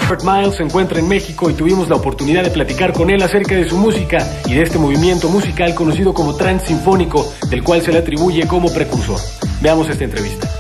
Robert Miles se encuentra en México y tuvimos la oportunidad de platicar con él acerca de su música y de este movimiento musical conocido como trance sinfónico, del cual se le atribuye como precursor. Veamos esta entrevista.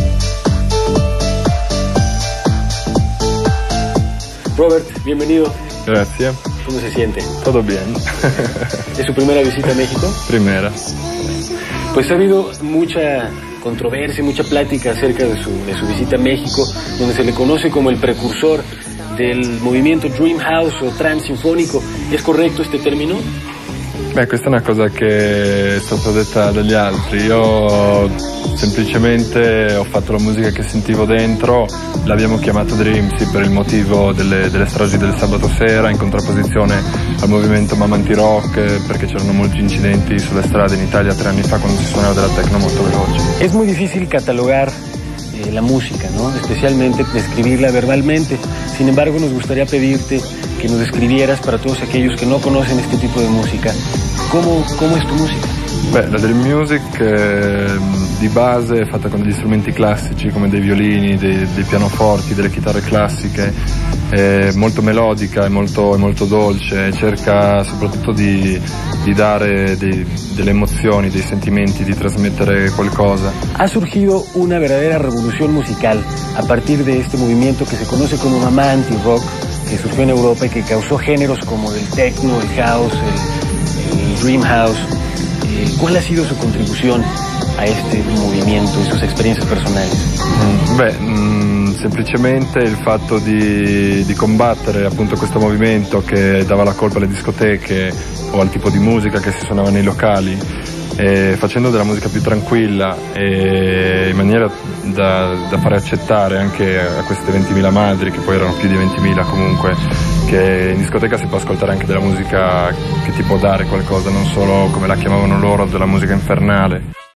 Robert, bienvenido. Gracias. ¿Cómo se siente? Todo bien. ¿Es su primera visita a México? Primera. Pues ha habido mucha controversia, mucha plática acerca de su visita a México, donde se le conoce como el precursor del movimento Dream House o trance sinfonico. ¿Es corretto este término? Beh, questa è una cosa che è stata detta dagli altri. Io semplicemente ho fatto la musica che sentivo dentro, l'abbiamo chiamato Dream, sì, per il motivo delle stragi del sabato sera, in contrapposizione al movimento Mamanti Rock, perché c'erano molti incidenti sulle strade in Italia 3 anni fa quando si suonava della techno molto veloce. Es muy difícil catalogar la música, ¿no? Especialmente describirla verbalmente. Sin embargo, nos gustaría pedirte que nos describieras, para todos aquellos que no conocen este tipo de música, ¿cómo es tu música? Beh, la Dream Music di base è fatta con degli strumenti classici come dei violini, dei pianoforti, delle chitarre classiche, è molto melodica, è molto dolce, cerca soprattutto di dare delle emozioni, dei sentimenti, di trasmettere qualcosa. Ha surgido una verdadera revolución musical a partir de este movimiento que se conoce como Mamanti Rock, que surgió en Europa y que causó géneros como el techno, el house, el dream house. ¿Cuál ha sido su contribución a este movimiento y sus experiencias personales? Semplicemente il fatto di combattere appunto questo movimento che dava la colpa alle discoteche o al tipo di musica che si suonava nei locali, facendo della musica più tranquilla e in maniera da fare accettare anche a queste 20.000 madri, che poi erano più di 20.000 comunque, che in discoteca si può ascoltare anche della musica che ti può dare qualcosa, non solo, come la chiamavano loro, della musica infernale.